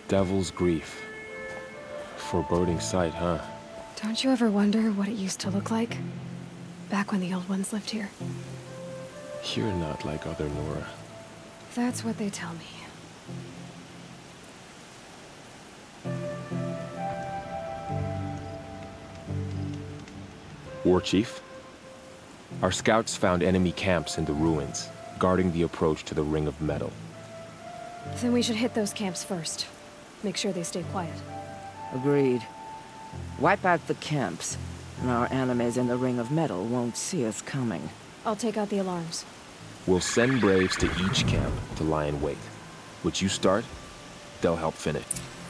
Devil's Grief. Foreboding sight, huh? Don't you ever wonder what it used to look like? Back when the old ones lived here. You're not like other Nora. That's what they tell me. War Chief? Our scouts found enemy camps in the ruins, guarding the approach to the Ring of Metal. Then we should hit those camps first. Make sure they stay quiet. Agreed. Wipe out the camps, and our enemies in the Ring of Metal won't see us coming. I'll take out the alarms. We'll send Braves to each camp to lie in wait. What you start, they'll help finish.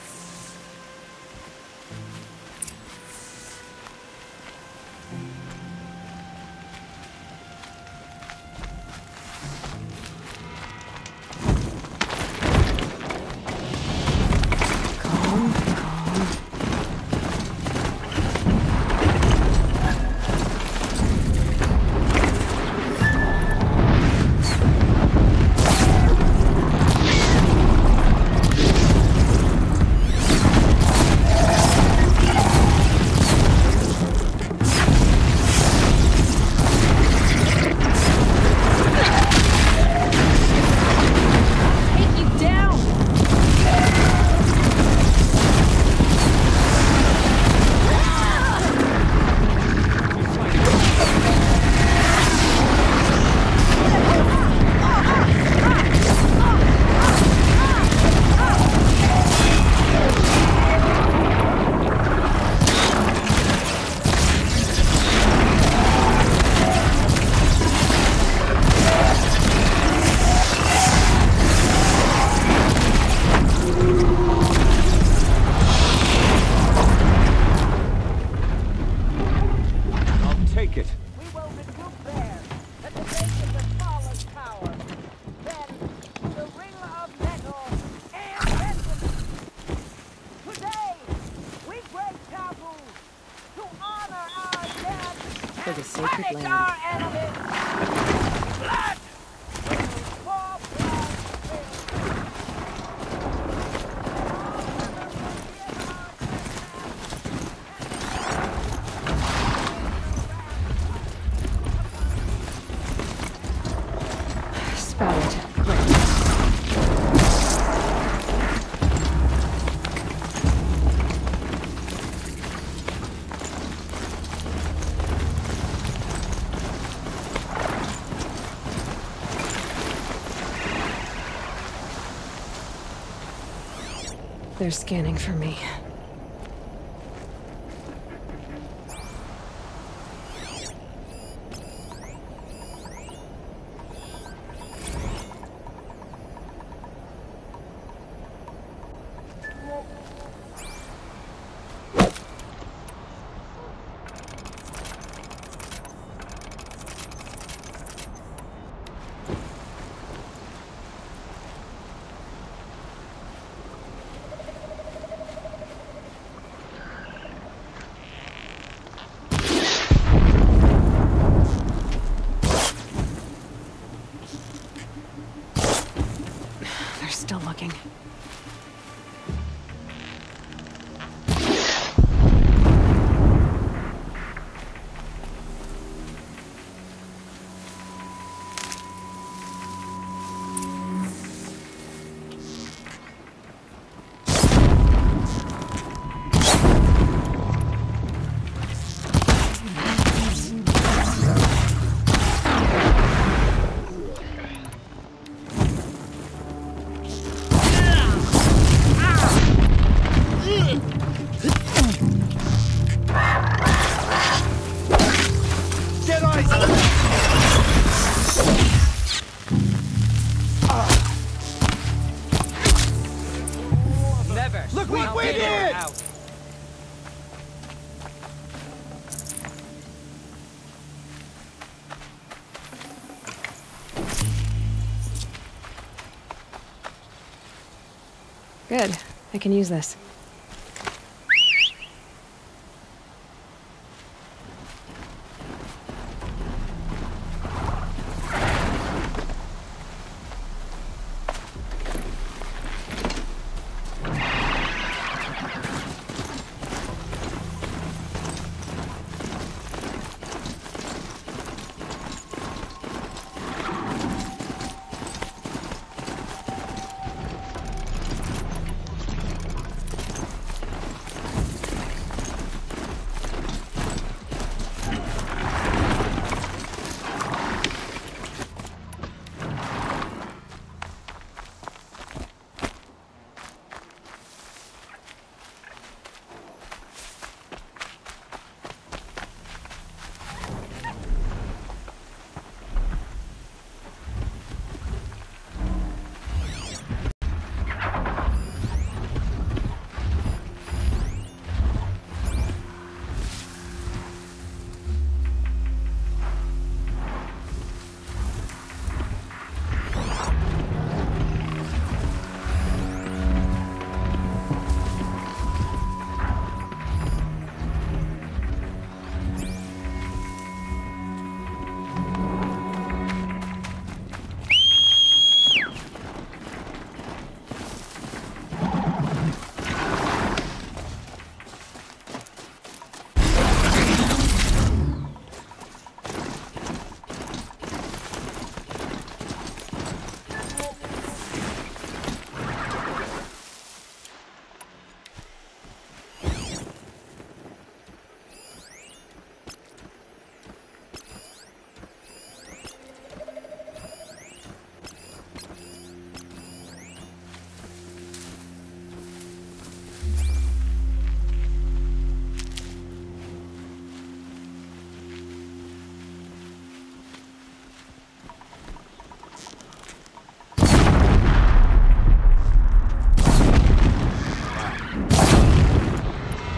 For the sacred land. Spotted. They're scanning for me. They're still looking. Look what we did! Good. I can use this.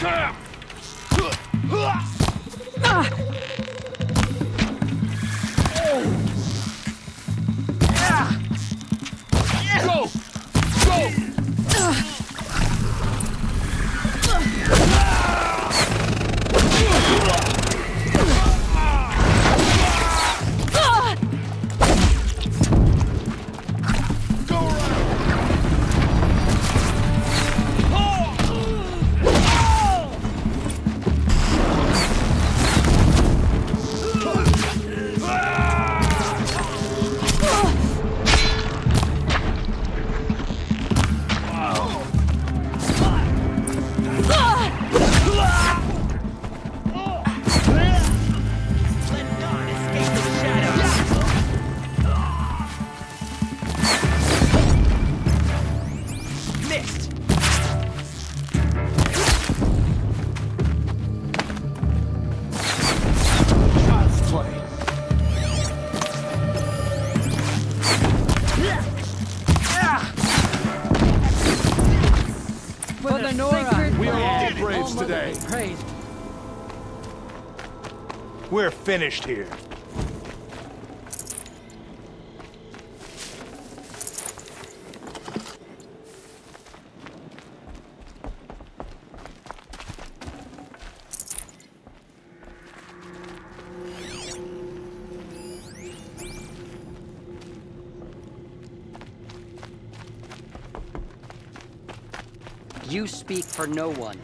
Go! Go! We are all braves today. Praised. We're finished here. You speak for no one.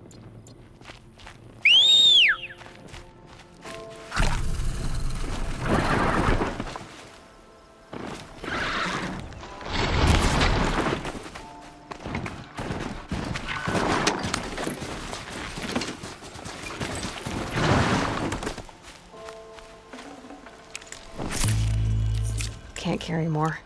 Can't carry more.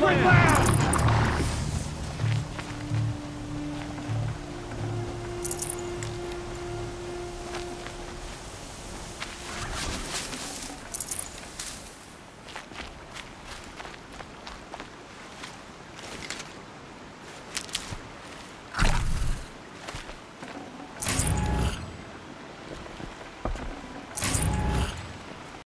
it loud!